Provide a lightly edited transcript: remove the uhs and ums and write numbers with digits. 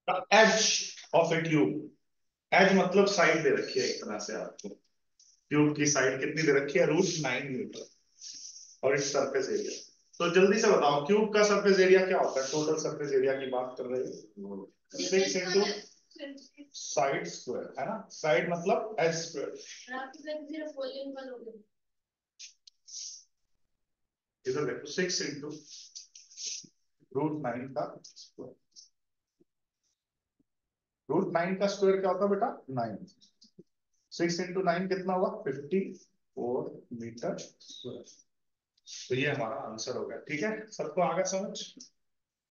As of a tube. Edge मतलब side दे रखी है एक तरह से आपको। ट्यूब की साइड कितनी दे रखी है? √9 मीटर। और इस सरफेस एरिया, तो जल्दी से बताओ ट्यूब का सरफेस एरिया क्या होता है? टोटल सरफेस एरिया की बात कर रहे हैं, 6 इंटू साइड स्क्वायर, है ना? साइड मतलब एच स्क्वायर। इधर देखो, 6 इंटू √9 का स्क्वायर। √9 का स्क्वायर क्या होता है बेटा? 9। 6 इंटू 9 कितना हुआ? 54 मीटर स्क्वायर। तो ये हमारा आंसर होगा। ठीक है, सबको आगे समझ?